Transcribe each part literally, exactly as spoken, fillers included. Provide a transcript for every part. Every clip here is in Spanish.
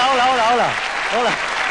Hola, hola, hola, hola. Hola.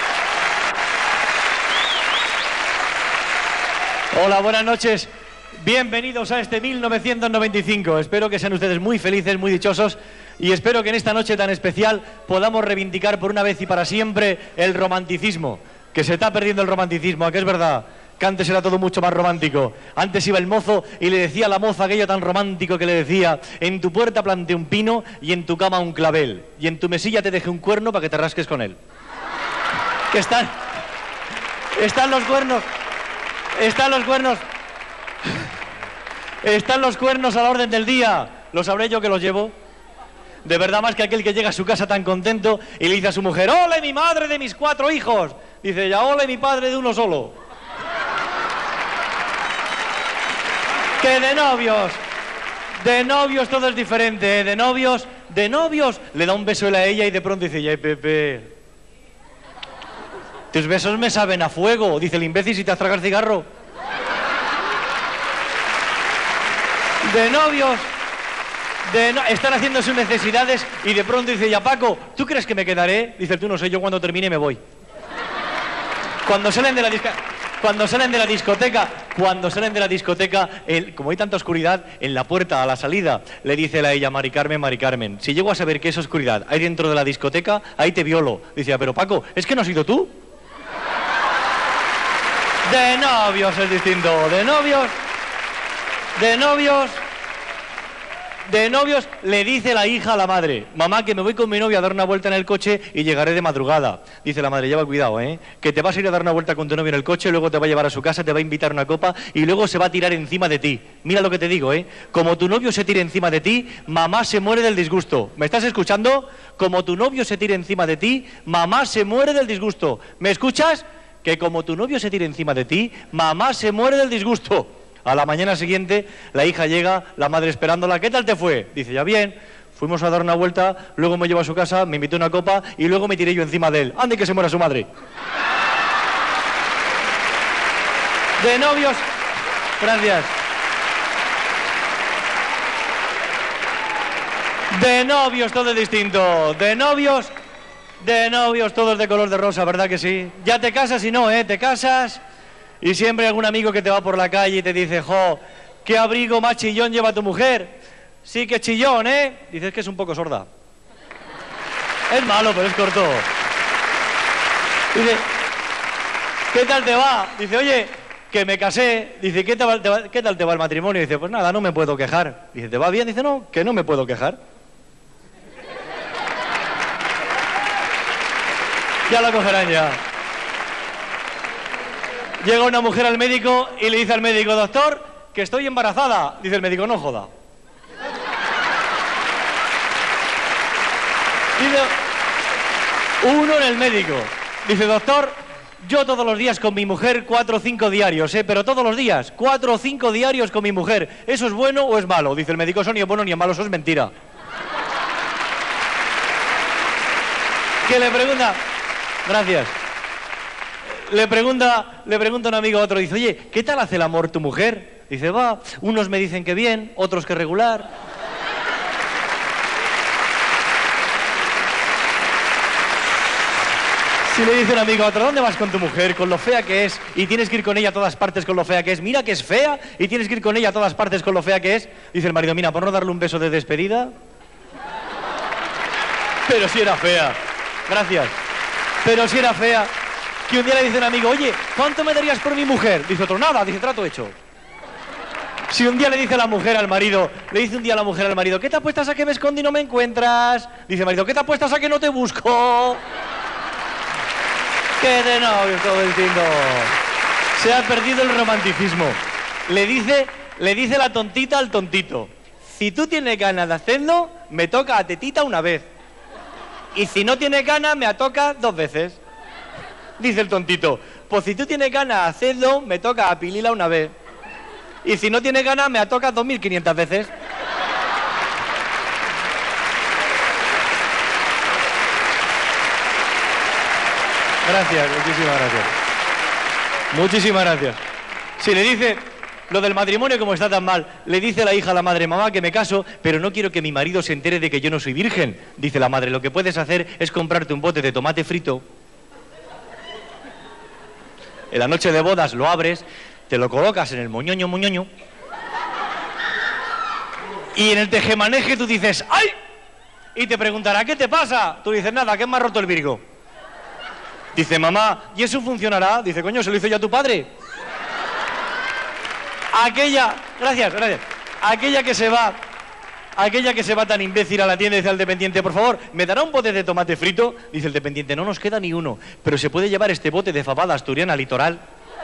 Hola, buenas noches. Bienvenidos a este mil novecientos noventa y cinco. Espero que sean ustedes muy felices, muy dichosos y espero que en esta noche tan especial podamos reivindicar por una vez y para siempre el romanticismo. Que se está perdiendo el romanticismo, ¿a que es verdad? Que antes era todo mucho más romántico. Antes iba el mozo y le decía a la moza aquello tan romántico que le decía: en tu puerta planté un pino y en tu cama un clavel y en tu mesilla te dejé un cuerno para que te rasques con él. Que están... Están los cuernos... Están los cuernos... Están los cuernos a la orden del día. ¿Lo sabré yo que los llevo? De verdad, más que aquel que llega a su casa tan contento y le dice a su mujer: ¡ole, mi madre de mis cuatro hijos! Dice ella: ¡ole, mi padre de uno solo! Que de novios, de novios todo es diferente, ¿eh? De novios, de novios, le da un beso él a ella y de pronto dice: ¡ay, Pepe! Tus besos me saben a fuego, dice el imbécil, si te has tragado el cigarro. De novios, de no... están haciendo sus necesidades y de pronto dice ella: Paco, ¿tú crees que me quedaré? Dice: tú no sé, yo cuando termine me voy. Cuando salen de la discoteca, cuando salen de la discoteca, cuando salen de la discoteca, el, como hay tanta oscuridad, en la puerta a la salida, le dice a ella: Mari Carmen, Mari Carmen, si llego a saber que esa oscuridad hay dentro de la discoteca, ahí te violo. Dice: pero Paco, ¿es que no has sido tú? De novios es distinto, de novios, de novios... De novios le dice la hija a la madre: mamá, que me voy con mi novia a dar una vuelta en el coche y llegaré de madrugada. Dice la madre: lleva cuidado, ¿eh? Que te vas a ir a dar una vuelta con tu novio en el coche, luego te va a llevar a su casa, te va a invitar a una copa y luego se va a tirar encima de ti. Mira lo que te digo, ¿eh? Como tu novio se tire encima de ti, mamá se muere del disgusto. ¿Me estás escuchando? Como tu novio se tire encima de ti, mamá se muere del disgusto. ¿Me escuchas? Que como tu novio se tire encima de ti, mamá se muere del disgusto. A la mañana siguiente, la hija llega, la madre esperándola: ¿qué tal te fue? Dice: ya bien, fuimos a dar una vuelta, luego me llevó a su casa, me invitó a una copa y luego me tiré yo encima de él. ¡Ande que se muera su madre! De novios... Gracias. De novios todo es distinto. De novios... De novios todos de color de rosa, ¿verdad que sí? Ya te casas y no, ¿eh? Te casas... Y siempre hay algún amigo que te va por la calle y te dice: jo, qué abrigo más chillón lleva tu mujer. Sí que es chillón, ¿eh? Dices que es un poco sorda. Es malo, pero es corto. Dice: ¿qué tal te va? Dice: oye, que me casé. Dice: ¿qué tal te va, qué tal te va el matrimonio? Dice: pues nada, no me puedo quejar. Dice: ¿te va bien? Dice: no, que no me puedo quejar. Ya la cogerán ya. Llega una mujer al médico y le dice al médico: doctor, que estoy embarazada. Dice el médico: no joda. Dice uno en el médico. Dice: doctor, yo todos los días con mi mujer cuatro o cinco diarios, ¿eh? Pero todos los días, cuatro o cinco diarios con mi mujer. ¿Eso es bueno o es malo? Dice el médico: eso ni es bueno ni es malo, eso es mentira. Que le pregunta... Gracias. Le pregunta, le pregunta un amigo a otro, dice: oye, ¿qué tal hace el amor tu mujer? Dice: va, unos me dicen que bien, otros que regular. Si le dice un amigo a otro: ¿dónde vas con tu mujer? Con lo fea que es y tienes que ir con ella a todas partes con lo fea que es. Mira que es fea y tienes que ir con ella a todas partes con lo fea que es. Dice el marido: mira, por no darle un beso de despedida. Pero si era fea. Gracias. Pero si era fea. Que un día le dice un amigo: oye, ¿cuánto me darías por mi mujer? Dice otro: nada. Dice: trato hecho. Si un día le dice la mujer al marido, le dice un día la mujer al marido: ¿qué te apuestas a que me escondo y no me encuentras? Dice el marido: ¿qué te apuestas a que no te busco? Que de novio todo distinto. Se ha perdido el romanticismo. Le dice, le dice la tontita al tontito: si tú tienes ganas de hacerlo, me toca a tetita una vez. Y si no tienes ganas, me toca dos veces. Dice el tontito: pues si tú tienes ganas de hacerlo, me toca a pilila una vez. Y si no tienes ganas, me toca dos mil quinientas veces. Gracias, muchísimas gracias. Muchísimas gracias. Si le dice, lo del matrimonio como está tan mal. Le dice la hija a la madre, mamá, que me caso, pero no quiero que mi marido se entere de que yo no soy virgen. Dice la madre, lo que puedes hacer es comprarte un bote de tomate frito. En la noche de bodas lo abres, te lo colocas en el moñoño, moñoño. Y en el tejemaneje tú dices, ¡ay! Y te preguntará, ¿qué te pasa? Tú dices, nada, que me ha roto el Virgo. Dice, mamá, ¿y eso funcionará? Dice, coño, ¿se lo hizo ya tu padre? Aquella, gracias, gracias. Aquella que se va, aquella que se va tan imbécil a la tienda y dice al dependiente, por favor, ¿me dará un bote de tomate frito? Dice el dependiente, no nos queda ni uno, pero se puede llevar este bote de fabada asturiana litoral.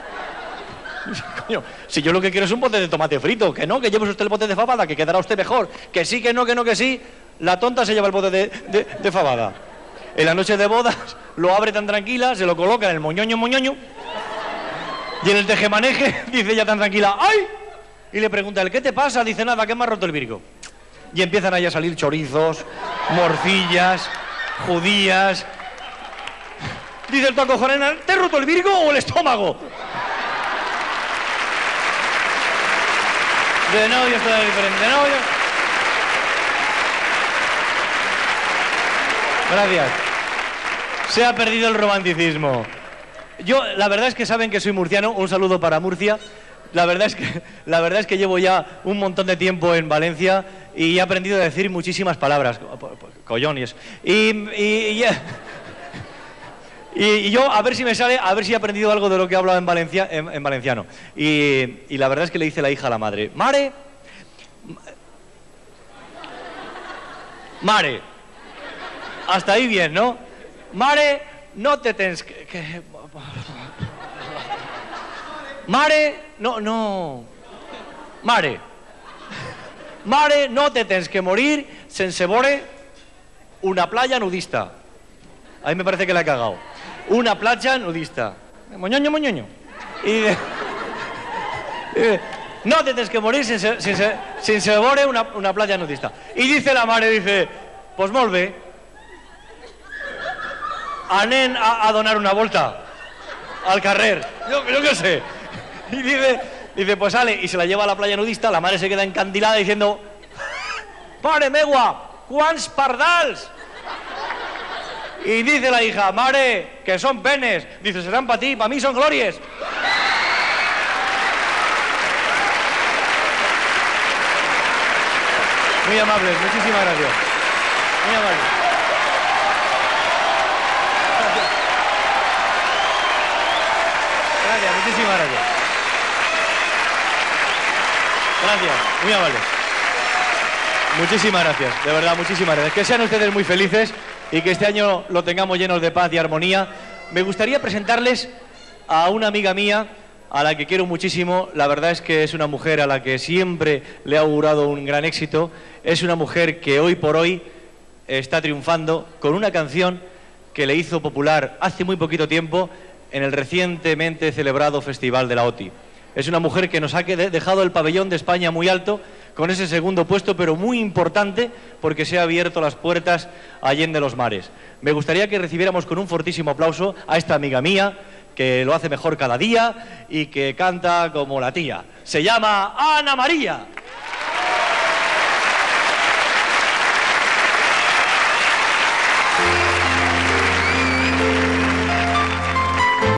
Coño, si yo lo que quiero es un bote de tomate frito, que no, que lleve usted el bote de fabada, que quedará usted mejor, que sí, que no, que no, que sí, la tonta se lleva el bote de, de, de fabada. En la noche de bodas lo abre tan tranquila, se lo coloca en el moñoño, moñoño, y en el tejemaneje dice ella tan tranquila, ¡ay! Y le pregunta, ¿qué te pasa? Dice, nada, que me ha roto el Virgo. Y empiezan ahí a salir chorizos, morcillas, judías. Dice el Toco Jorena, ¿te he roto el Virgo o el estómago? De novios todo es diferente, de novios. Gracias. Se ha perdido el romanticismo. Yo, la verdad es que saben que soy murciano, un saludo para Murcia. La verdad es que, la verdad es que llevo ya un montón de tiempo en Valencia y he aprendido a decir muchísimas palabras. Collón y eso. Y, y, y, y yo, a ver si me sale, a ver si he aprendido algo de lo que he hablado en, Valencia, en, en valenciano. Y, y la verdad es que le dice la hija a la madre, Mare, Mare, hasta ahí bien, ¿no? Mare, no te tens que... que... Mare, no, no... Mare, Mare, no te tens que morir sense vore una playa nudista. Ahí me parece que la he cagado. Una playa nudista. Moñoño, moñoño. Y de... y de... No te tens que morir sense, sense, sense vore una, una playa nudista. Y dice la mare, dice, pues molt bé, anem a, a donar una volta al carrer. Yo, yo qué sé. Y dice, dice, pues sale, y se la lleva a la playa nudista, la madre se queda encandilada diciendo, pare megua, quants pardals. Y dice la hija, mare, que son penes. Dice, serán para ti, para mí son glories. Muy amables, muchísimas gracias. Muy amables. Gracias, gracias, muchísimas gracias. Gracias, muy amables. Muchísimas gracias, de verdad, muchísimas gracias. Que sean ustedes muy felices y que este año lo tengamos llenos de paz y armonía. Me gustaría presentarles a una amiga mía, a la que quiero muchísimo. La verdad es que es una mujer a la que siempre le ha augurado un gran éxito. Es una mujer que hoy por hoy está triunfando con una canción que le hizo popular hace muy poquito tiempo en el recientemente celebrado Festival de la O T I. Es una mujer que nos ha dejado el pabellón de España muy alto con ese segundo puesto, pero muy importante porque se ha abierto las puertas allende los mares. Me gustaría que recibiéramos con un fortísimo aplauso a esta amiga mía, que lo hace mejor cada día y que canta como la tía. Se llama Ana María.